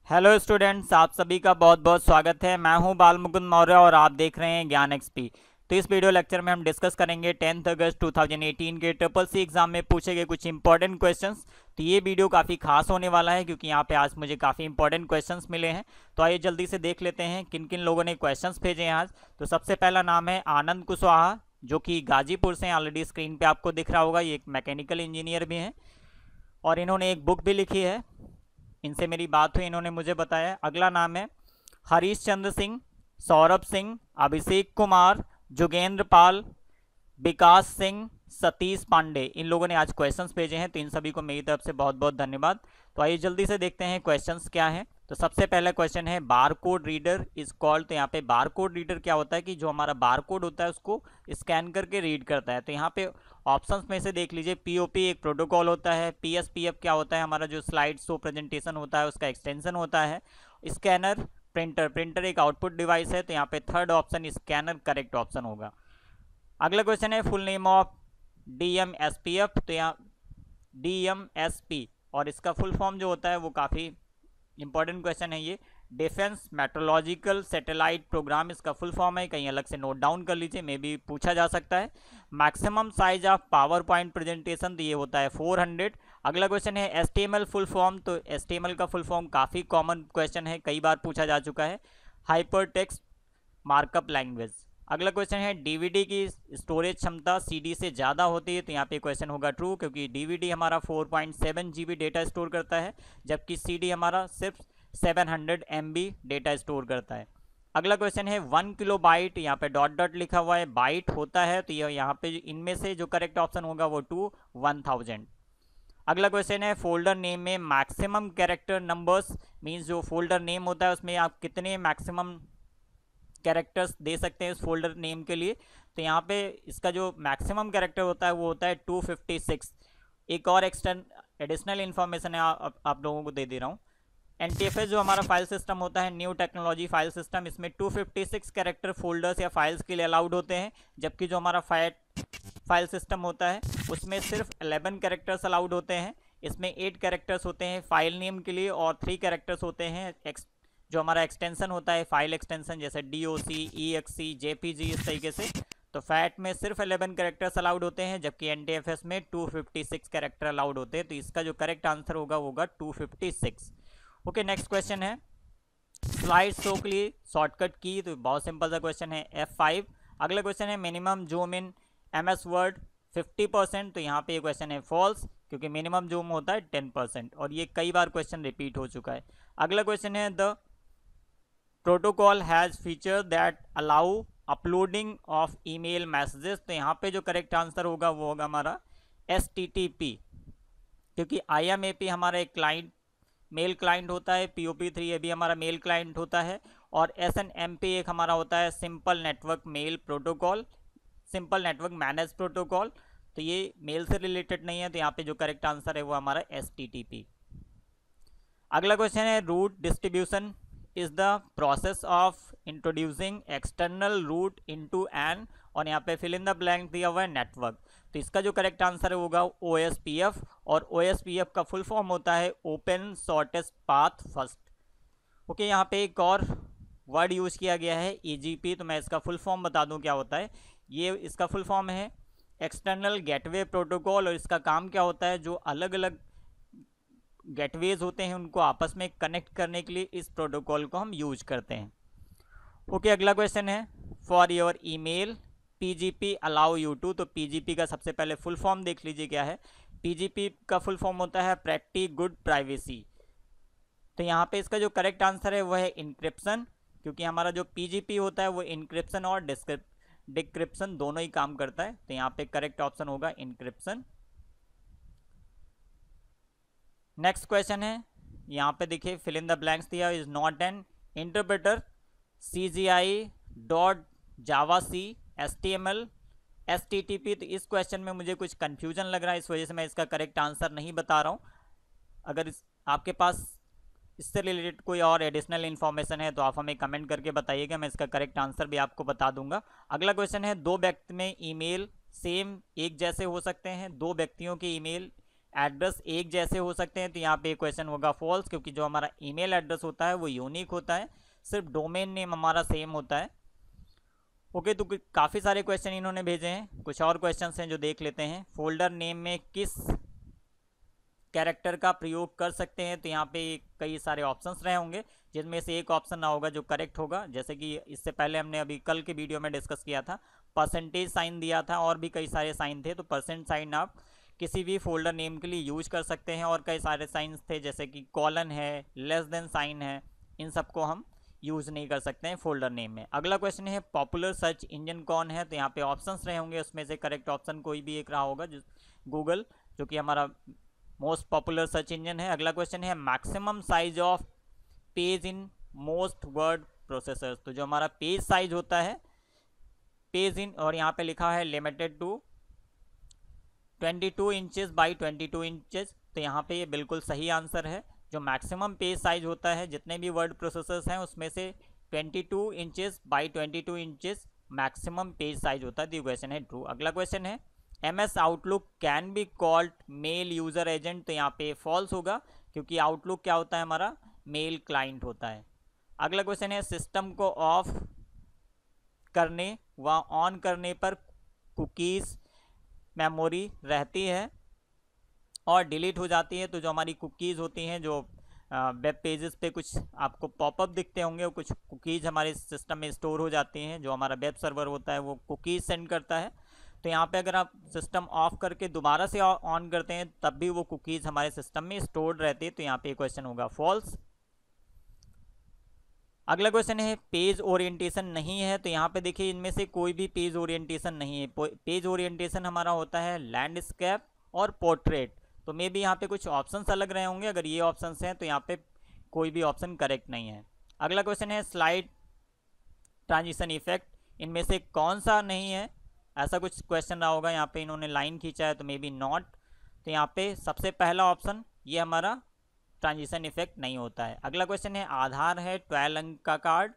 Hello students, आप सभी का बहुत बहुत स्वागत है। मैं हूं बाल मुकुंद मौर्य और आप देख रहे हैं ज्ञान एक्सपी। तो इस वीडियो लेक्चर में हम डिस्कस करेंगे 10 अगस्त 2018 के ट्रिपल सी एग्जाम में पूछे गए कुछ इंपॉर्टेंट क्वेश्चंस। तो ये वीडियो काफ़ी खास होने वाला है क्योंकि यहाँ पे आज मुझे काफ़ी इंपॉर्टेंट क्वेश्चंस मिले हैं। तो आइए जल्दी से देख लेते हैं किन किन लोगों ने क्वेश्चंस भेजे हैं आज। तो सबसे पहला नाम है आनंद कुशवाहा, जो कि गाजीपुर से, ऑलरेडी स्क्रीन पर आपको दिख रहा होगा। ये एक मैकेनिकल इंजीनियर भी हैं और इन्होंने एक बुक भी लिखी है। इनसे मेरी बात हुई, इन्होंने मुझे बताया। अगला नाम है हरीश चंद्र सिंह, सौरभ सिंह, अभिषेक कुमार, जोगेंद्र पाल, विकास सिंह, सतीश पांडे। इन लोगों ने आज क्वेश्चंस भेजे हैं, तो इन सभी को मेरी तरफ से बहुत बहुत धन्यवाद। तो आइए जल्दी से देखते हैं क्वेश्चंस क्या हैं। तो सबसे पहला क्वेश्चन है bar code reader is called. तो यहाँ पे बार कोड रीडर क्या होता है कि जो हमारा बार कोड होता है उसको स्कैन करके रीड करता है। तो यहाँ पे ऑप्शंस में से देख लीजिए, पीओपी एक प्रोटोकॉल होता है, पीएसपीएफ क्या होता है, हमारा जो स्लाइड शो प्रेजेंटेशन होता है उसका एक्सटेंशन होता है, स्कैनर, प्रिंटर एक आउटपुट डिवाइस है। तो यहाँ पे third option scanner correct option होगा। अगला क्वेश्चन है फुल नेम ऑफ डीएमएसपीएफ। तो यहाँ डीएमएसपी और इसका फुल फॉर्म जो होता है वो काफ़ी इंपॉर्टेंट क्वेश्चन है ये। डिफेंस मेट्रोलॉजिकल सैटेलाइट प्रोग्राम इसका फुल फॉर्म है, कहीं अलग से नोट डाउन कर लीजिए, मे भी पूछा जा सकता है। Maximum size of power point presentation, तो ये होता है 400। अगला क्वेश्चन है एचटीएमएल फुल फॉर्म। तो एचटीएमएल का फुल फॉर्म काफ़ी कॉमन क्वेश्चन है, कई बार पूछा जा चुका है। Hyper text markup language. अगला क्वेश्चन है डीवीडी की स्टोरेज क्षमता सीडी से ज़्यादा होती है। तो यहाँ पे क्वेश्चन होगा ट्रू, क्योंकि डीवीडी हमारा 4.7 GB डेटा स्टोर करता है, जबकि सीडी हमारा सिर्फ 700 MB डेटा स्टोर करता है। अगला क्वेश्चन है 1 किलो बाइट, यहाँ पे डॉट डॉट लिखा हुआ है, बाइट होता है। तो ये यहाँ पे इनमें से जो करेक्ट ऑप्शन होगा वो 1000। अगला क्वेश्चन है फोल्डर नेम में मैक्सिमम कैरेक्टर नंबर्स, मीन्स जो फोल्डर नेम होता है उसमें आप कितने मैक्सिमम कैरेक्टर्स दे सकते हैं उस फोल्डर नेम के लिए। तो यहाँ पे इसका जो मैक्सिमम कैरेक्टर होता है वो होता है 256। एक और एडिशनल इन्फॉर्मेशन है आप लोगों को दे दे रहा हूँ। एनटीएफएस जो हमारा फाइल सिस्टम होता है, न्यू टेक्नोलॉजी फाइल सिस्टम, इसमें 256 कैरेक्टर फोल्डर्स या फाइल्स के लिए अलाउड होते हैं, जबकि जो हमारा फाइल सिस्टम होता है उसमें सिर्फ 11 कैरेक्टर्स अलाउड होते हैं। इसमें 8 कैरेक्टर्स होते हैं फाइल नेम के लिए और 3 कैरेक्टर्स होते हैं जो हमारा एक्सटेंशन होता है, फाइल एक्सटेंशन, जैसे DOC, EXE, JPG, इस तरीके से। तो फैट में सिर्फ 11 कैरेक्टर्स अलाउड होते हैं, जबकि एनटीएफएस में 256 कैरेक्टर अलाउड होते हैं। तो इसका जो करेक्ट आंसर होगा वो होगा 256। ओके, नेक्स्ट क्वेश्चन है स्लाइड शो के लिए शॉर्टकट की। तो बहुत सिंपल सा क्वेश्चन है F5। अगला क्वेश्चन है minimum zoom in MS word 50%। तो यहाँ पे ये क्वेश्चन है फॉल्स, क्योंकि मिनिमम जूम होता है 10%, और ये कई बार क्वेश्चन रिपीट हो चुका है। अगला क्वेश्चन है the protocol has feature that allow uploading of email messages. तो यहाँ पे जो करेक्ट आंसर होगा वो होगा हमारा STTP, क्योंकि IMAP हमारा एक क्लाइंट मेल क्लाइंट होता है, POP3 ये भी हमारा मेल क्लाइंट होता है, और SNMP एक हमारा होता है simple network mail protocol, simple network manage protocol. तो ये मेल से रिलेटेड नहीं है, तो यहाँ पे जो करेक्ट आंसर है वो हमारा STTP। अगला क्वेश्चन है route distribution is the process of introducing external route into an, और यहाँ पे फिल इन द ब्लैंक दिया हुआ है नेटवर्क। तो इसका जो करेक्ट आंसर है होगा OSPF, और OSPF का फुल फॉर्म होता है open shortest path first. Okay, यहाँ पे एक और वर्ड यूज किया गया है EGP। तो मैं इसका फुल फॉर्म बता दूं क्या होता है। ये इसका फुल फॉर्म है एक्सटर्नल गेटवे प्रोटोकॉल, और इसका काम क्या होता है, जो अलग अलग गेटवेज होते हैं उनको आपस में कनेक्ट करने के लिए इस प्रोटोकॉल को हम यूज करते हैं। ओके, अगला क्वेश्चन है for your email PGP allow you to. तो PGP का सबसे पहले फुल फॉर्म देख लीजिए क्या है। PGP का फुल फॉर्म होता है प्रैक्टिस गुड प्राइवेसी। तो यहाँ पे इसका जो करेक्ट आंसर है वह है इंक्रिप्शन, क्योंकि हमारा जो PGP होता है वो इंक्रिप्शन और डिक्रिप्शन दोनों ही काम करता है। तो यहाँ पे करेक्ट ऑप्शन होगा इंक्रिप्शन। नेक्स्ट क्वेश्चन है, यहाँ पे देखिए फिल इन द ब्लैंक्स दिया, is not an interpreter CGI.javac HTML STTP। तो इस क्वेश्चन में मुझे कुछ कंफ्यूजन लग रहा है, इस वजह से मैं इसका करेक्ट आंसर नहीं बता रहा हूँ। अगर आपके पास इससे रिलेटेड कोई और एडिशनल इन्फॉर्मेशन है तो आप हमें कमेंट करके बताइएगा, मैं इसका करेक्ट आंसर भी आपको बता दूंगा। अगला क्वेश्चन है दो व्यक्ति में ईमेल सेम एक जैसे हो सकते हैं, दो व्यक्तियों के ईमेल एड्रेस एक जैसे हो सकते हैं, तो यहाँ पे क्वेश्चन होगा फॉल्स, क्योंकि जो हमारा ईमेल एड्रेस होता है वो यूनिक होता है, सिर्फ डोमेन नेम हमारा सेम होता है। ओके, तो काफ़ी सारे क्वेश्चन इन्होंने भेजे हैं। कुछ और क्वेश्चन हैं जो देख लेते हैं। फोल्डर नेम में किस कैरेक्टर का प्रयोग कर सकते हैं, तो यहाँ पे कई सारे ऑप्शंस रहे होंगे, जिनमें से एक ऑप्शन ना होगा जो करेक्ट होगा। जैसे कि इससे पहले हमने अभी कल के वीडियो में डिस्कस किया था, परसेंटेज साइन दिया था और भी कई सारे साइन थे। तो परसेंट साइन आप किसी भी फोल्डर नेम के लिए यूज कर सकते हैं, और कई सारे साइंस थे जैसे कि कॉलन है, लेस देन साइन है, इन सबको हम यूज़ नहीं कर सकते हैं फोल्डर नेम में। अगला क्वेश्चन है पॉपुलर सर्च इंजन कौन है, तो यहाँ पे ऑप्शंस रहे होंगे, उसमें से करेक्ट ऑप्शन कोई भी एक रहा होगा, जो गूगल, जो कि हमारा मोस्ट पॉपुलर सर्च इंजन है। अगला क्वेश्चन है maximum size of page in most word processors, तो जो हमारा पेज साइज होता है, पेज इन, और यहाँ पे लिखा है limited to 22 inches by 22 inches, तो यहाँ पे ये बिल्कुल सही आंसर है। जो मैक्सिमम पेज साइज होता है जितने भी वर्ड प्रोसेसर्स हैं उसमें से 22 inches by 22 inches maximum page size होता है। तो क्वेश्चन है ट्रू। अगला क्वेश्चन है MS outlook can be called mail user agent, तो यहाँ पे फॉल्स होगा, क्योंकि आउटलुक क्या होता है, हमारा मेल क्लाइंट होता है। अगला क्वेश्चन है सिस्टम को ऑफ करने व ऑन करने पर कुकीज़ मेमोरी रहती है और डिलीट हो जाती है, तो जो हमारी कुकीज़ होती हैं, जो वेब पेजेस पे कुछ आपको पॉपअप दिखते होंगे, वो कुछ कुकीज़ हमारे सिस्टम में स्टोर हो जाती हैं। जो हमारा वेब सर्वर होता है वो कुकीज़ सेंड करता है, तो यहाँ पे अगर आप सिस्टम ऑफ करके दोबारा से ऑन करते हैं तब भी वो कुकीज़ हमारे सिस्टम में स्टोर्ड रहती है, तो यहाँ पे क्वेश्चन होगा फॉल्स। अगला क्वेश्चन है पेज ओरिएंटेशन नहीं है, तो यहाँ पे देखिए इनमें से कोई भी पेज ओरिएंटेशन नहीं है। पेज ओरिएंटेशन हमारा होता है लैंडस्केप और पोर्ट्रेट, तो मे भी यहाँ पे कुछ ऑप्शंस अलग रहे होंगे। अगर ये ऑप्शंस हैं तो यहाँ पे कोई भी ऑप्शन करेक्ट नहीं है। अगला क्वेश्चन है स्लाइड ट्रांजिशन इफेक्ट, इनमें से कौन सा नहीं है, ऐसा कुछ क्वेश्चन रहा होगा। यहाँ पे इन्होंने लाइन खींचा है, तो मे बी नॉट, तो यहाँ पे सबसे पहला ऑप्शन ये हमारा ट्रांजिशन इफेक्ट नहीं होता है। अगला क्वेश्चन है आधार है 12 अंक का कार्ड,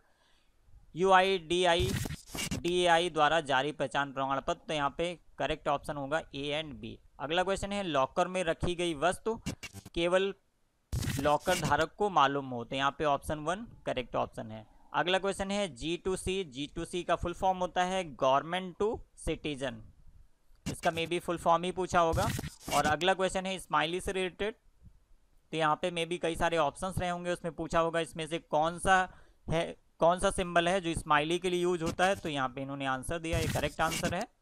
UIDAI द्वारा जारी पहचान प्रमाण पत्र, तो यहाँ पे करेक्ट ऑप्शन होगा A एंड B। अगला क्वेश्चन है लॉकर में रखी गई वस्तु केवल लॉकर धारक को मालूम हो, तो यहाँ पे ऑप्शन 1 करेक्ट ऑप्शन है। अगला क्वेश्चन है G2C का फुल फॉर्म होता है गवर्नमेंट टू सिटीजन, इसका मे बी फुल फॉर्म ही पूछा होगा। और अगला क्वेश्चन है स्माइली से रिलेटेड, तो यहाँ पे मे बी कई सारे ऑप्शंस रहे होंगे, उसमें पूछा होगा इसमें से कौन सा सिंबल है जो स्माइली के लिए यूज होता है, तो यहाँ पे इन्होंने आंसर दिया, ये करेक्ट आंसर है।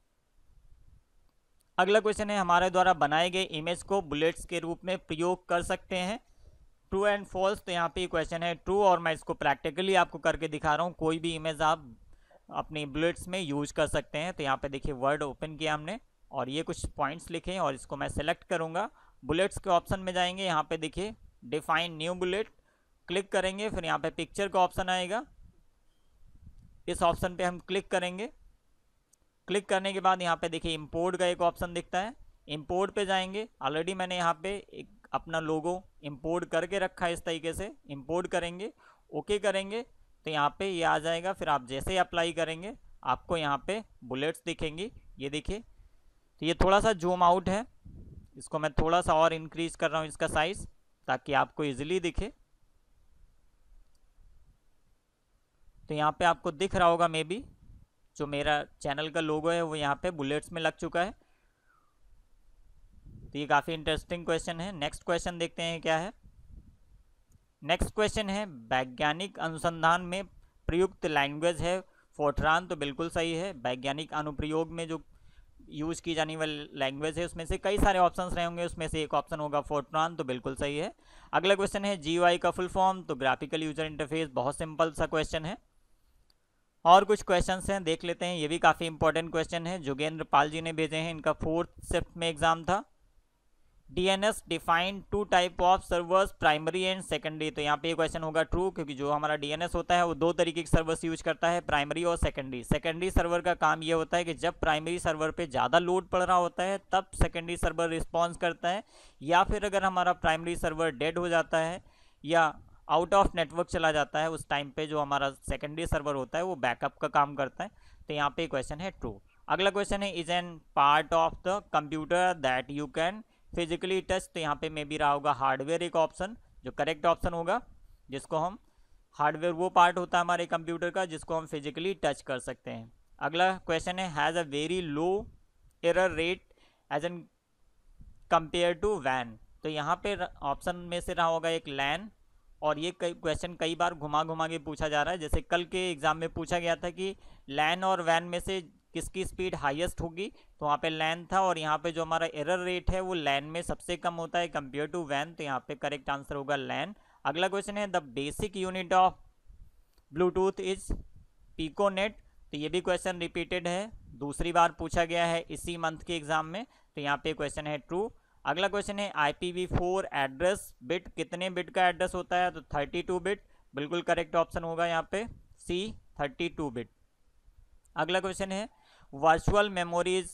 अगला क्वेश्चन है हमारे द्वारा बनाए गए इमेज को बुलेट्स के रूप में प्रयोग कर सकते हैं, ट्रू एंड फॉल्स, तो यहाँ पे क्वेश्चन है ट्रू, और मैं इसको प्रैक्टिकली आपको करके दिखा रहा हूँ। कोई भी इमेज आप अपनी बुलेट्स में यूज कर सकते हैं। तो यहाँ पे देखिए वर्ड ओपन किया हमने और ये कुछ पॉइंट्स लिखे हैं, और इसको मैं सेलेक्ट करूँगा। बुलेट्स के ऑप्शन में जाएंगे, यहाँ पे देखिए डिफाइन न्यू बुलेट, क्लिक करेंगे, फिर यहाँ पे पिक्चर का ऑप्शन आएगा, इस ऑप्शन पे हम क्लिक करेंगे। क्लिक करने के बाद यहाँ पे देखिए इंपोर्ट का एक ऑप्शन दिखता है, इंपोर्ट पे जाएंगे। ऑलरेडी मैंने यहाँ पे एक अपना लोगो इंपोर्ट करके रखा है, इस तरीके से इंपोर्ट करेंगे, ओके करेंगे, तो यहाँ पे ये आ जाएगा। फिर आप जैसे ही अप्लाई करेंगे आपको यहाँ पे बुलेट्स दिखेंगी, ये देखिए। तो ये थोड़ा सा जूम आउट है, इसको मैं थोड़ा सा और इंक्रीज कर रहा हूँ इसका साइज, ताकि आपको इजीली दिखे। तो यहाँ पे आपको दिख रहा होगा मे बी, जो मेरा चैनल का लोगो है वो यहाँ पे बुलेट्स में लग चुका है। तो ये काफ़ी इंटरेस्टिंग क्वेश्चन है। नेक्स्ट क्वेश्चन देखते हैं क्या है। नेक्स्ट क्वेश्चन है वैज्ञानिक अनुसंधान में प्रयुक्त लैंग्वेज है फोर्ट्रान, तो बिल्कुल सही है। वैज्ञानिक अनुप्रयोग में जो यूज की जाने वाली लैंग्वेज है उसमें से कई सारे ऑप्शंस रहे होंगे, उसमें से एक ऑप्शन होगा फोर्ट्रान, तो बिल्कुल सही है। अगला क्वेश्चन है GUI का फुल फॉर्म, तो ग्राफिकल यूजर इंटरफेस, बहुत सिंपल सा क्वेश्चन है। और कुछ क्वेश्चंस हैं देख लेते हैं, ये भी काफ़ी इंपॉर्टेंट क्वेश्चन है, जोगेंद्र पाल जी ने भेजे हैं, इनका 4th शिफ्ट में एग्जाम था। DNS defined 2 type of servers, primary and secondary, तो यहाँ पे क्वेश्चन होगा ट्रू, क्योंकि जो हमारा DNS होता है वो 2 तरीके के सर्वर्स यूज करता है, प्राइमरी और सेकेंडरी। सेकेंडरी सर्वर का काम ये होता है कि जब प्राइमरी सर्वर पे ज़्यादा लोड पड़ रहा होता है तब सेकेंडरी सर्वर रिस्पॉन्स करता है, या फिर अगर हमारा प्राइमरी सर्वर डेड हो जाता है या आउट ऑफ नेटवर्क चला जाता है, उस टाइम पे जो हमारा सेकेंडरी सर्वर होता है वो बैकअप का काम करता है। तो यहाँ पे क्वेश्चन है ट्रू। अगला क्वेश्चन है is an part of the computer that you can physically touch, तो यहाँ पे मे बी रहा होगा हार्डवेयर एक ऑप्शन, जो करेक्ट ऑप्शन होगा, जिसको हम हार्डवेयर वो पार्ट होता है हमारे कंप्यूटर का जिसको हम फिजिकली टच कर सकते हैं। अगला क्वेश्चन है has a very low error rate as an compare to वैन, तो यहाँ पे ऑप्शन में से रहा होगा एक लैन, और ये क्वेश्चन कई बार घुमा घुमा के पूछा जा रहा है। जैसे कल के एग्जाम में पूछा गया था कि लैन और वैन में से किसकी स्पीड हाईएस्ट होगी, तो वहाँ पे लैन था, और यहाँ पे जो हमारा एरर रेट है वो लैन में सबसे कम होता है कंपेयर टू वैन, तो यहाँ पे करेक्ट आंसर होगा लैन। अगला क्वेश्चन है the basic unit of Bluetooth is piconet, तो ये भी क्वेश्चन रिपीटेड है, दूसरी बार पूछा गया है इसी मंथ के एग्जाम में, तो यहाँ पे क्वेश्चन है ट्रू। अगला क्वेश्चन है IPv4 एड्रेस बिट कितने बिट का एड्रेस होता है, तो 32 बिट, बिल्कुल करेक्ट ऑप्शन होगा यहाँ पे सी 32 बिट। अगला क्वेश्चन है वर्चुअल मेमोरीज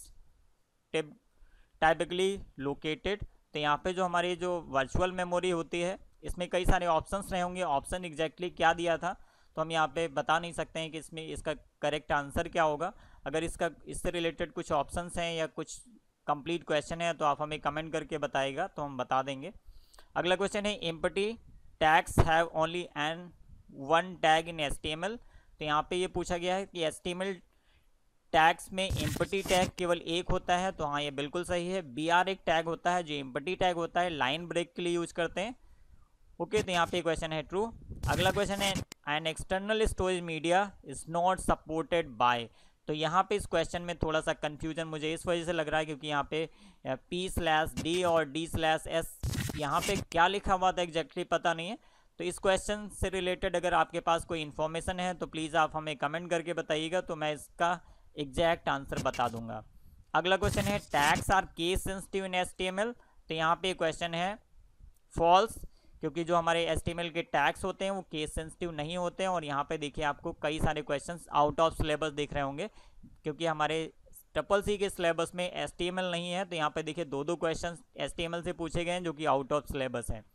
टाइपिकली लोकेटेड, तो यहाँ पे जो हमारी जो वर्चुअल मेमोरी होती है इसमें कई सारे ऑप्शंस रहे होंगे, ऑप्शन एग्जैक्टली क्या दिया था तो हम यहाँ पे बता नहीं सकते हैं कि इसमें इसका करेक्ट आंसर क्या होगा। अगर इससे रिलेटेड कुछ ऑप्शंस हैं या कुछ कंप्लीट क्वेश्चन है तो आप हमें कमेंट करके बताइएगा तो हम बता देंगे। अगला क्वेश्चन है empty tags have only an one tag in HTML, तो यहाँ पे ये पूछा गया है कि HTML टैग्स में एम्प्टी टैग केवल एक होता है, तो हाँ ये बिल्कुल सही है। BR एक टैग होता है जो एम्प्टी टैग होता है, लाइन ब्रेक के लिए यूज करते हैं। ओके, तो यहाँ पे क्वेश्चन है ट्रू। अगला क्वेश्चन है an external storage media is not supported by, तो यहाँ पे इस क्वेश्चन में थोड़ा सा कंफ्यूजन मुझे इस वजह से लग रहा है क्योंकि यहाँ पे P/D और D/S यहाँ पे क्या लिखा हुआ था एग्जैक्टली पता नहीं है, तो इस क्वेश्चन से रिलेटेड अगर आपके पास कोई इन्फॉर्मेशन है तो प्लीज़ आप हमें कमेंट करके बताइएगा तो मैं इसका एग्जैक्ट आंसर बता दूंगा। अगला क्वेश्चन है tags are case sensitive in HTML, तो यहाँ पे क्वेश्चन है फॉल्स, क्योंकि जो हमारे HTML के टैग्स होते हैं वो केस सेंसिटिव नहीं होते हैं। और यहाँ पे देखिए आपको कई सारे क्वेश्चंस आउट ऑफ सिलेबस दिख रहे होंगे क्योंकि हमारे CCC के सिलेबस में HTML नहीं है, तो यहाँ पे देखिए दो क्वेश्चंस HTML से पूछे गए हैं जो कि आउट ऑफ सिलेबस हैं।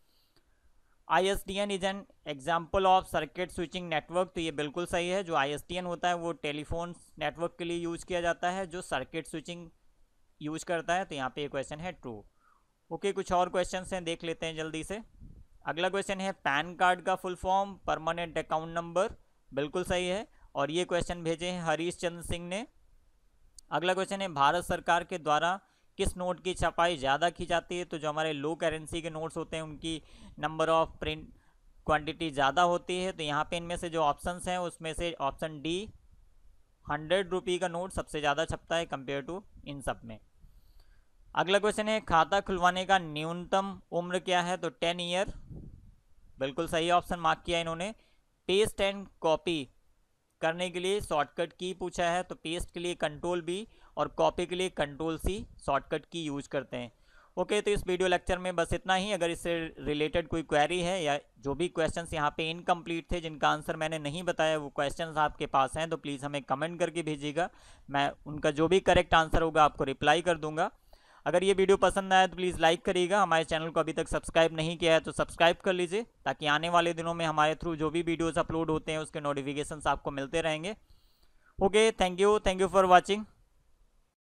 ISDN is an example of circuit switching network, तो ये बिल्कुल सही है। जो ISDN होता है वो टेलीफोन नेटवर्क के लिए यूज किया जाता है जो सर्किट स्विचिंग यूज करता है, तो यहाँ पे ये क्वेश्चन है ट्रू। ओके, कुछ और क्वेश्चन हैं देख लेते हैं जल्दी से। अगला क्वेश्चन है पैन कार्ड का full form permanent account number, बिल्कुल सही है, और ये क्वेश्चन भेजे हैं हरीश चंद्र सिंह ने। अगला क्वेश्चन है भारत सरकार के द्वारा किस नोट की छपाई ज़्यादा की जाती है, तो जो हमारे लो करेंसी के नोट्स होते हैं उनकी नंबर ऑफ प्रिंट क्वांटिटी ज़्यादा होती है, तो यहाँ पे इनमें से जो ऑप्शंस हैं उसमें से ऑप्शन डी 100 रुपये का नोट सबसे ज़्यादा छपता है कंपेयर टू इन सब में। अगला क्वेश्चन है खाता खुलवाने का न्यूनतम उम्र क्या है, तो 10 ईयर, बिल्कुल सही ऑप्शन मार्क किया इन्होंने। पेस्ट एंड कॉपी करने के लिए शॉर्टकट की पूछा है, तो पेस्ट के लिए कंट्रोल B और कॉपी के लिए कंट्रोल C शॉर्टकट की यूज करते हैं। ओके, तो इस वीडियो लेक्चर में बस इतना ही। अगर इससे रिलेटेड कोई क्वेरी है या जो भी क्वेश्चंस यहाँ पे इनकम्प्लीट थे जिनका आंसर मैंने नहीं बताया वो क्वेश्चंस आपके पास हैं तो प्लीज़ हमें कमेंट करके भेजिएगा, मैं उनका जो भी करेक्ट आंसर होगा आपको रिप्लाई कर दूंगा। अगर ये वीडियो पसंद आया तो प्लीज़ लाइक करिएगा, हमारे चैनल को अभी तक सब्सक्राइब नहीं किया है तो सब्सक्राइब कर लीजिए ताकि आने वाले दिनों में हमारे थ्रू जो भी वीडियोस अपलोड होते हैं उसके नोटिफिकेशंस आपको मिलते रहेंगे। Okay, thank you for watching.